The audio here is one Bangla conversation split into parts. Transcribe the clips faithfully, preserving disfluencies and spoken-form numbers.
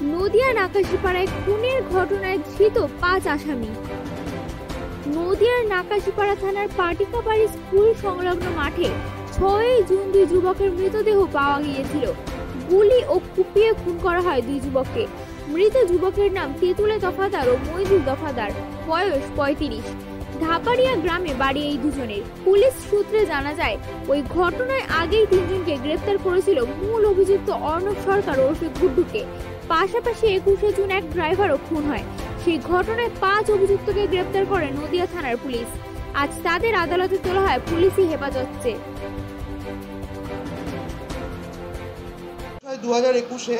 নদিয়ার আকাশীপাড়ায় খুনের ঘটনায় ধৃত পাঁচ আসামি। নদিয়ার নাকাশীপাড়া থানার পাটিকাবাড়ি স্কুল সংলগ্ন মাঠে ছয়ই জুন দুই যুবকের মৃতদেহ পাওয়া গিয়েছিল। গুলি ও কুপিয়ে খুন করা হয় দুই যুবককে। মৃত যুবকের নাম তেতুলে দফাদার ও মইদুল দফাদার, বয়স পঁয়ত্রিশ। ধাপাড়িয়া গ্রামে বাড়ি এই দুজনের। পুলিশ সূত্রে জানা যায়, ওই ঘটনায় আগেই তিনজনকে গ্রেফতার করেছিল মূল অভিযুক্ত অর্ণব সরকার ওরফে গুড্ডুকে। পাশাপাশি একুশে জুন এক ড্রাইভারও খুন হয়। সেই ঘটনায় পাঁচ অভিযুক্তকে গ্রেফতার করে নদিয়া থানার পুলিশ। আজ তাদের আদালতে তোলা হয় পুলিশি হেফাজতে। দু হাজার একুশে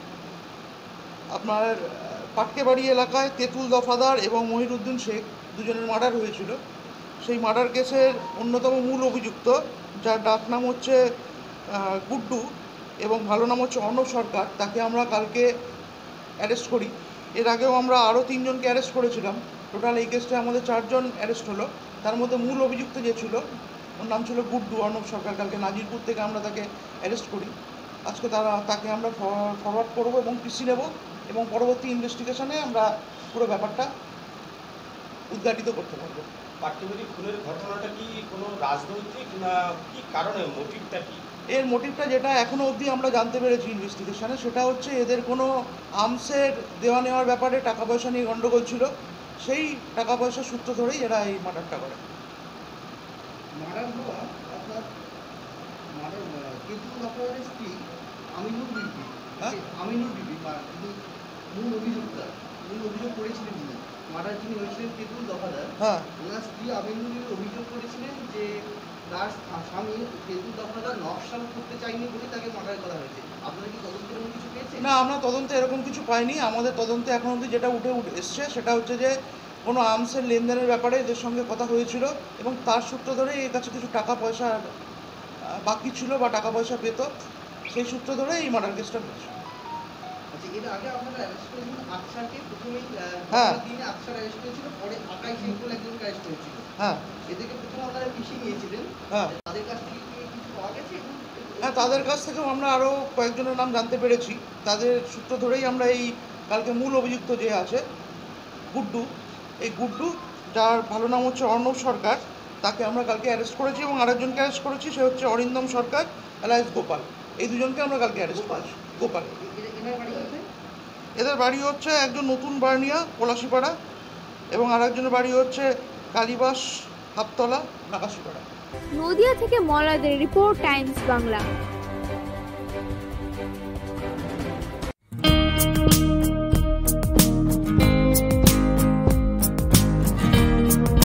আপনার পাটকেবাড়ি এলাকায় তেতুল দফাদার এবং মহিরুদ্দিন শেখ দুজনের মার্ডার হয়েছিল। সেই মার্ডার কেসের অন্যতম মূল অভিযুক্ত, যার ডাক নাম হচ্ছে গুড্ডু এবং ভালো নাম হচ্ছে অর্ণব সরকার, তাকে আমরা কালকে অ্যারেস্ট করি। এর আগেও আমরা আরও তিনজনকে অ্যারেস্ট করেছিলাম। টোটাল এই কেসটা আমাদের চারজন অ্যারেস্ট হলো। তার মধ্যে মূল অভিযুক্ত যে ছিল, ওর নাম ছিল গুড্ডু অর্ণব সরকার। কালকে নাজিরপুর থেকে আমরা তাকে অ্যারেস্ট করি। আজকে তারা তাকে আমরা ফরওয়ার্ড করব এবং পিসি নেব এবং পরবর্তী ইনভেস্টিগেশনে আমরা পুরো ব্যাপারটা উদ্ঘাটিত করতে পারবো। পাটকেবাড়ি খুনের ঘটনাটা কি কোনো রাজনৈতিক না কি কারণে, মোটিভটা কি? এর মোটিভটা যেটা এখনও অবধি আমরা জানতে পেরেছি ইনভেস্টিগেশনে, সেটা হচ্ছে এদের কোনো আর্মসের দেওয়া নেওয়ার ব্যাপারে টাকা পয়সা নিয়ে গণ্ডগোল ছিল। সেই টাকা পয়সার সূত্র ধরেই এরা এই মার্ডারটা করে। মার্ডার হওয়া আপনার মার্ডার তেতুল দফাদারের স্ত্রী আমিনুর বিবি, আমিনুর বিবি তিনি মূল অভিযুক্তা, মূল অভিযোগ করেছিলেন তিনি মার্ডার যিনি হয়েছিলেন তেতুল দফাদার। হ্যাঁ, ওনার স্ত্রী আমিনুর অভিযোগ করেছিলেন যে তার স্বামী তেতুল দফাদার নকশাল করতে চাইনি বলে তাকে মার্ডার করা হয়েছে। আপনারা কি তদন্তে এরকম কিছু পেয়েছেন? না, আমরা তদন্তে এরকম কিছু পাইনি। আমাদের তদন্তে এখন অবধি যেটা উঠে উঠে এসছে সেটা হচ্ছে যে কোনো আর্মসের লেনদেনের ব্যাপারে এদের সঙ্গে কথা হয়েছিল এবং তার সূত্র ধরে এর কাছে কিছু টাকা পয়সা বাকি ছিল বা টাকা পয়সা পেত, সেই সূত্র ধরে এই মার্ডার কেসটা হয়েছে। আচ্ছা, এর আগে আপনারা অ্যারেস্ট করেছিলেন আফসারকে, প্রথমেই হ্যাঁ দিনে আফসার অ্যারেস্ট হয়েছিল, পরে আকাই শেখ বলে একজনকে অ্যারেস্ট হয়েছিল। হ্যাঁ, এদেরকে প্রথমে আপনারা পিছিয়ে নিয়েছিলেন। হ্যাঁ, তাদের কাছ থেকে কি কিছু পাওয়া গেছে? হ্যাঁ, তাদের কাছ থেকেও আমরা আরও কয়েকজনের নাম জানতে পেরেছি। তাদের সূত্র ধরেই আমরা এই কালকে মূল অভিযুক্ত যে আছে গুড্ডু, এই গুড্ডু যার ভালো নাম হচ্ছে অর্ণব সরকার, তাকে আমরা কালকে অ্যারেস্ট করেছি এবং আরেকজনকে অ্যারেস্ট করেছি, সে হচ্ছে অরিন্দম সরকার এলাইস গোপাল। এই দুজনকে আমরা কালকে অ্যারেস্ট করেছি। গোপাল এদের বাড়ি হচ্ছে একজন নতুন বার্নিয়া পলাশিপাড়া এবং আরেকজনের বাড়ি হচ্ছে কালীবাস হাততলা নাকাশিপাড়া। নদিয়া থেকে মলয়দের রিপোর্ট, টাইমস বাংলা।